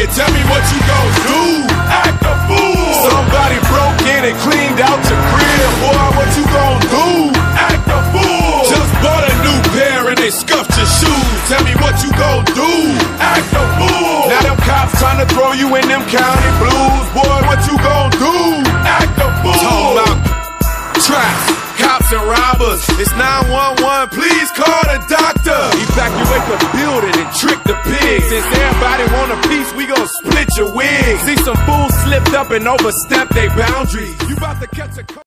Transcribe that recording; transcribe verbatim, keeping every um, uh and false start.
here, tell me what you gon' do. Act a fool. Somebody broke in and cleaned out your crib. Boy, what you gon' do? Act a fool. Just bought a new pair and they scuffed your shoes. Tell me what you gon' do. Act a fool. Now them cops trying to throw you in them county blues. Boy, what you gon' do? Act a fool. Talking about traps, cops and robbers. It's nine one one, please call the doctor. Evacuate the building and trick the pigs. Since everybody want a piece, we gon' split your wig. See some fools slipped up and overstepped their boundaries. You about to catch a